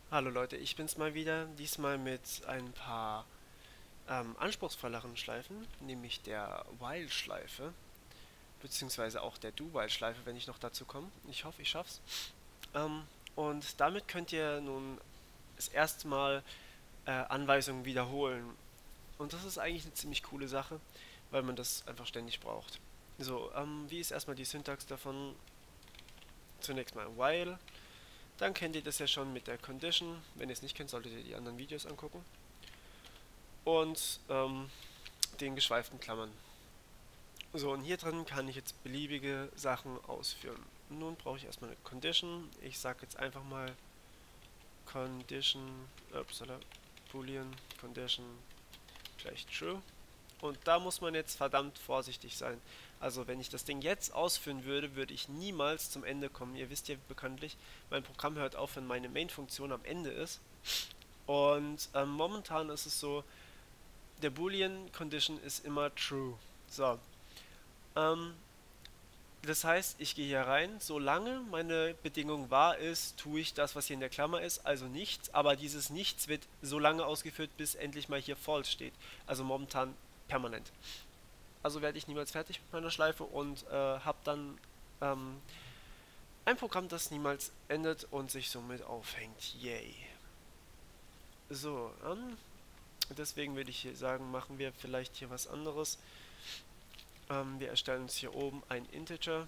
Hallo Leute, ich bin's mal wieder, diesmal mit ein paar anspruchsvolleren Schleifen, nämlich der While-Schleife, beziehungsweise auch der Do-While-Schleife, wenn ich noch dazu komme. Ich hoffe, ich schaff's. Ähm, und damit könnt ihr nun das erste Mal Anweisungen wiederholen. Und das ist eigentlich eine ziemlich coole Sache, weil man das einfach ständig braucht. So, wie ist erstmal die Syntax davon? Zunächst mal While, dann kennt ihr das ja schon mit der Condition. Wenn ihr es nicht kennt, solltet ihr die anderen Videos angucken. Und den geschweiften Klammern. So, und hier drin kann ich jetzt beliebige Sachen ausführen. Nun brauche ich erstmal eine Condition. Ich sage jetzt einfach mal Condition, upsala, Boolean Condition gleich True. Und da muss man jetzt verdammt vorsichtig sein. Also wenn ich das Ding jetzt ausführen würde, würde ich niemals zum Ende kommen. Ihr wisst ja bekanntlich, mein Programm hört auf, wenn meine Main-Funktion am Ende ist. Und momentan ist es so, der Boolean Condition ist immer True. So, Ähm, das heißt, ich gehe hier rein, solange meine Bedingung wahr ist, tue ich das, was hier in der Klammer ist, also nichts, aber dieses Nichts wird so lange ausgeführt, bis endlich mal hier false steht. Also momentan permanent. Also werde ich niemals fertig mit meiner Schleife und habe dann ähm, ein Programm, das niemals endet und sich somit aufhängt. Yay. So, deswegen würde ich hier sagen, machen wir vielleicht hier was anderes. Wir erstellen uns hier oben ein Integer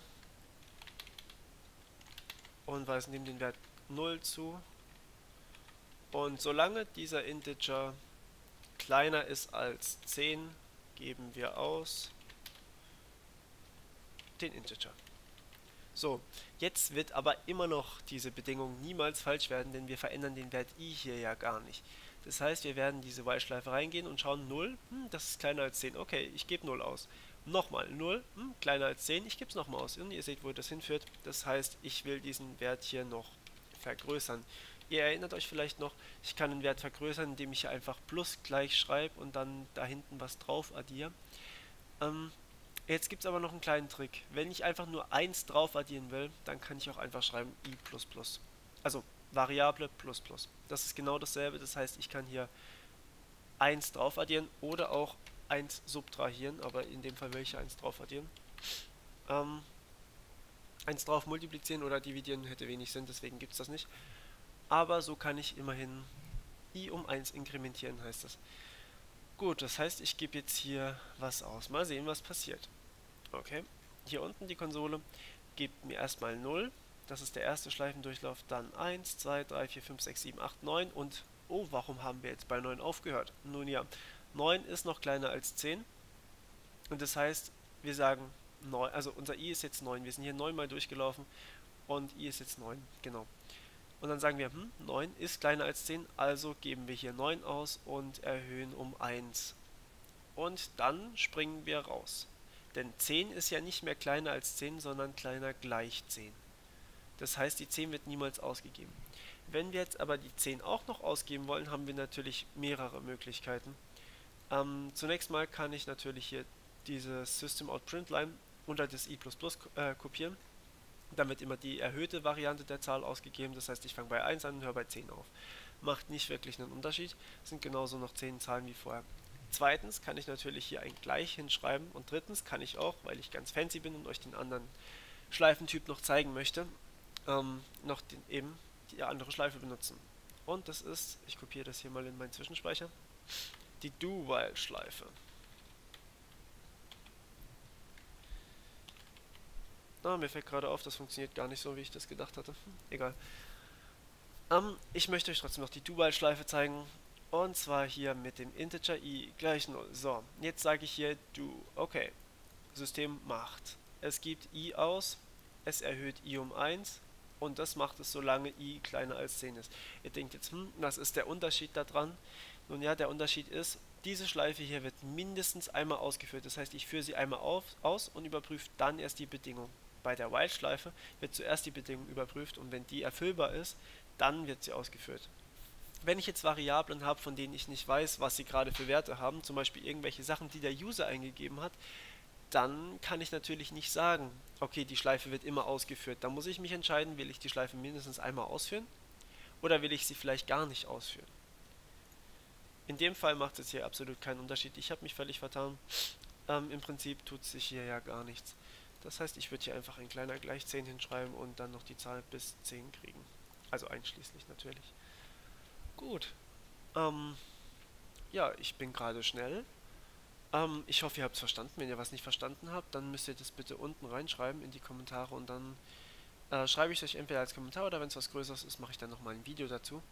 und weisen ihm den Wert 0 zu. Und solange dieser Integer kleiner ist als 10, geben wir aus den Integer. So, jetzt wird aber immer noch diese Bedingung niemals falsch werden, denn wir verändern den Wert i hier ja gar nicht. Das heißt, wir werden diese While-Schleife reingehen und schauen 0, das ist kleiner als 10, okay, ich gebe 0 aus. Nochmal 0, kleiner als 10, ich gebe es nochmal aus. Und ihr seht, wo das hinführt. Das heißt, ich will diesen Wert hier noch vergrößern. Ihr erinnert euch vielleicht noch, ich kann den Wert vergrößern, indem ich hier einfach plus gleich schreibe und dann da hinten was drauf addiere. Ähm, Jetzt gibt es aber noch einen kleinen Trick. Wenn ich einfach nur eins drauf addieren will, dann kann ich auch einfach schreiben i++. Also Variable plus plus. Das ist genau dasselbe. Das heißt, ich kann hier eins drauf addieren oder auch eins subtrahieren, aber in dem Fall will ich eins drauf addieren. Ähm, 1 drauf multiplizieren oder dividieren hätte wenig Sinn, deswegen gibt es das nicht. Aber so kann ich immerhin i um eins inkrementieren, heißt das. Gut, das heißt, ich gebe jetzt hier was aus. Mal sehen, was passiert. Okay, hier unten die Konsole gibt mir erstmal 0. Das ist der erste Schleifendurchlauf. Dann 1, 2, 3, 4, 5, 6, 7, 8, 9. Und, oh, warum haben wir jetzt bei 9 aufgehört? Nun ja, 9 ist noch kleiner als 10. Und das heißt, wir sagen 9, also unser i ist jetzt 9. Wir sind hier 9 mal durchgelaufen und i ist jetzt 9, genau. Und dann sagen wir, 9 ist kleiner als 10, also geben wir hier 9 aus und erhöhen um 1. Und dann springen wir raus. Denn 10 ist ja nicht mehr kleiner als 10, sondern kleiner gleich 10. Das heißt, die 10 wird niemals ausgegeben. Wenn wir jetzt aber die 10 auch noch ausgeben wollen, haben wir natürlich mehrere Möglichkeiten. Zunächst mal kann ich natürlich hier diese System-out-Printline unter das i++ kopieren. Dann wird immer die erhöhte Variante der Zahl ausgegeben. Das heißt, ich fange bei 1 an und höre bei 10 auf. Macht nicht wirklich einen Unterschied. Sind genauso noch 10 Zahlen wie vorher. Zweitens kann ich natürlich hier ein Gleich hinschreiben. Und drittens kann ich auch, weil ich ganz fancy bin und euch den anderen Schleifentyp noch zeigen möchte, noch eben die andere Schleife benutzen. Und das ist, ich kopiere das hier mal in meinen Zwischenspeicher, die Do-While-Schleife. Mir fällt gerade auf, das funktioniert gar nicht so, wie ich das gedacht hatte. Egal. Ich möchte euch trotzdem noch die Do-While-Schleife zeigen. Und zwar hier mit dem Integer i gleich 0. So, jetzt sage ich hier do. Okay, System macht. Es gibt i aus, es erhöht i um 1 und das macht es, solange i kleiner als 10 ist. Ihr denkt jetzt, was ist der Unterschied daran? Nun ja, der Unterschied ist, diese Schleife hier wird mindestens einmal ausgeführt. Das heißt, ich führe sie einmal aus und überprüfe dann erst die Bedingung. Bei der While-Schleife wird zuerst die Bedingung überprüft und wenn die erfüllbar ist, dann wird sie ausgeführt. Wenn ich jetzt Variablen habe, von denen ich nicht weiß, was sie gerade für Werte haben, zum Beispiel irgendwelche Sachen, die der User eingegeben hat, dann kann ich natürlich nicht sagen, okay, die Schleife wird immer ausgeführt. Da muss ich mich entscheiden, will ich die Schleife mindestens einmal ausführen Oder will ich sie vielleicht gar nicht ausführen? In dem Fall macht es hier absolut keinen Unterschied. Ich habe mich völlig vertan. Im Prinzip tut sich hier ja gar nichts. Das heißt, ich würde hier einfach ein kleiner gleich 10 hinschreiben und dann noch die Zahl bis 10 kriegen. Also einschließlich natürlich. Gut. Ähm, ja, ich bin gerade schnell. Ich hoffe, ihr habt es verstanden. Wenn ihr was nicht verstanden habt, dann müsst ihr das bitte unten reinschreiben in die Kommentare und dann schreibe ich es euch entweder als Kommentar oder wenn es was Größeres ist, mache ich dann nochmal ein Video dazu.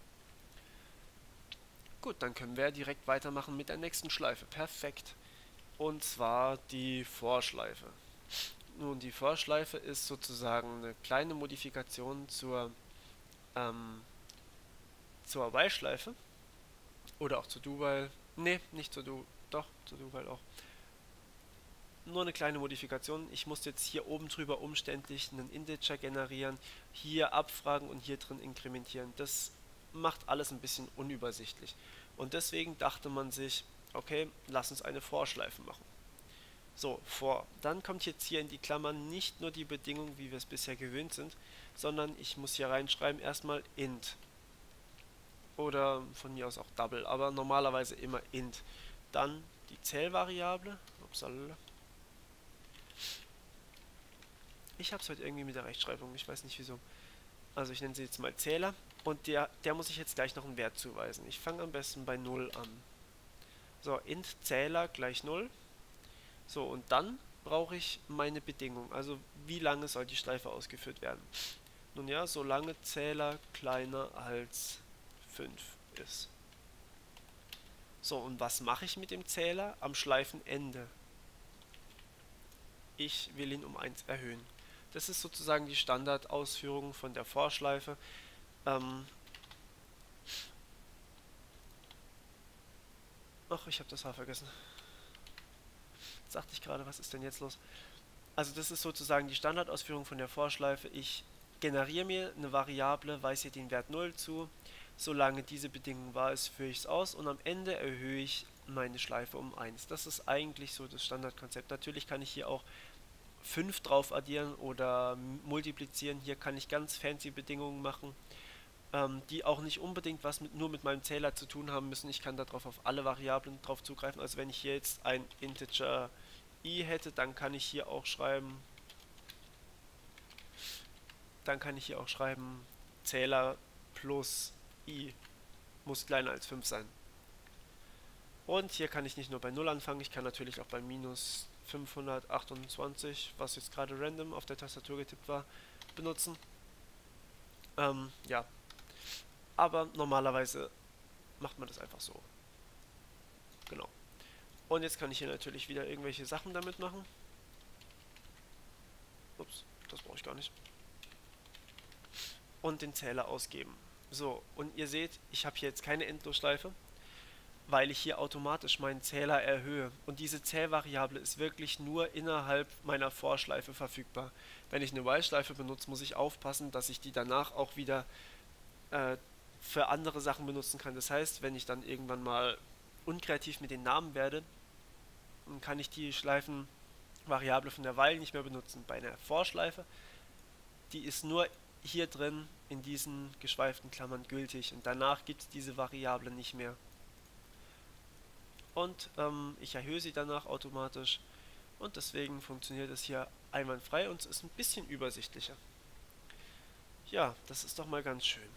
Gut, dann können wir direkt weitermachen mit der nächsten Schleife. Perfekt. Und zwar die Vorschleife. Nun, die Vorschleife ist sozusagen eine kleine Modifikation ähm, zur While-Schleife. Oder auch zur Do-While. Ne, nicht zur Do... Doch, zur Do-While auch. Nur eine kleine Modifikation. Ich muss jetzt hier oben drüber umständlich einen Integer generieren, hier abfragen und hier drin inkrementieren. Das macht alles ein bisschen unübersichtlich. Und deswegen dachte man sich, okay, lass uns eine Vorschleife machen. So, vor. Dann kommt jetzt hier in die Klammern nicht nur die Bedingung, wie wir es bisher gewöhnt sind, sondern ich muss hier reinschreiben erstmal int. Oder von mir aus auch double, aber normalerweise immer int. Dann die Zählvariable. Upsala. Ich habe es heute irgendwie mit der Rechtschreibung, ich weiß nicht wieso. Also ich nenne sie jetzt mal Zähler und der muss ich jetzt gleich noch einen Wert zuweisen. Ich fange am besten bei 0 an. So, int Zähler gleich 0. So, und dann brauche ich meine Bedingung, also wie lange soll die Schleife ausgeführt werden. Nun ja, solange Zähler kleiner als 5 ist. So, und was mache ich mit dem Zähler am Schleifenende? Ich will ihn um 1 erhöhen. Das ist sozusagen die Standardausführung von der Vorschleife. Ach, ich habe das H vergessen. Jetzt dachte ich gerade, was ist denn jetzt los? Also das ist sozusagen die Standardausführung von der Vorschleife. Ich generiere mir eine Variable, weise ihr den Wert 0 zu. Solange diese Bedingung wahr ist, führe ich es aus und am Ende erhöhe ich meine Schleife um 1. Das ist eigentlich so das Standardkonzept. Natürlich kann ich hier auch 5 drauf addieren oder multiplizieren. Hier kann ich ganz fancy Bedingungen machen, die auch nicht unbedingt was nur mit meinem Zähler zu tun haben müssen. Ich kann darauf auf alle Variablen drauf zugreifen. Also wenn ich hier jetzt ein Integer i hätte, dann kann ich hier auch schreiben, Zähler plus i muss kleiner als 5 sein. Und hier kann ich nicht nur bei 0 anfangen, ich kann natürlich auch bei minus 528, was jetzt gerade random auf der Tastatur getippt war, benutzen. Ja, aber normalerweise macht man das einfach so. Genau. Und jetzt kann ich hier natürlich wieder irgendwelche Sachen damit machen. Ups, das brauche ich gar nicht. Und den Zähler ausgeben. So, und ihr seht, ich habe hier jetzt keine Endlosschleife, weil ich hier automatisch meinen Zähler erhöhe. Und diese Zählvariable ist wirklich nur innerhalb meiner Vorschleife verfügbar. Wenn ich eine While-Schleife benutze, muss ich aufpassen, dass ich die danach auch wieder für andere Sachen benutzen kann. Das heißt, wenn ich dann irgendwann mal unkreativ mit den Namen werde, dann kann ich die Schleifenvariable von der While nicht mehr benutzen. Bei einer Vorschleife, die ist nur hier drin in diesen geschweiften Klammern gültig und danach gibt es diese Variable nicht mehr. Und ich erhöhe sie danach automatisch und deswegen funktioniert es hier einwandfrei und es ist ein bisschen übersichtlicher. Ja, das ist doch mal ganz schön.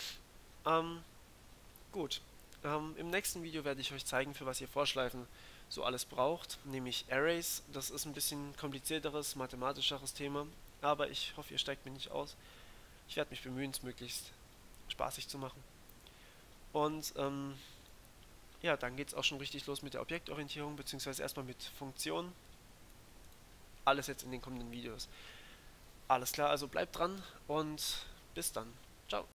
Gut, im nächsten Video werde ich euch zeigen, für was ihr Vorschleifen so alles braucht, nämlich Arrays. Das ist ein bisschen komplizierteres, mathematischeres Thema, aber ich hoffe, ihr steigt mich nicht aus. Ich werde mich bemühen, es möglichst spaßig zu machen. Und ja, dann geht es auch schon richtig los mit der Objektorientierung, beziehungsweise erstmal mit Funktionen. Alles jetzt in den kommenden Videos. Alles klar, also bleibt dran und bis dann. Ciao.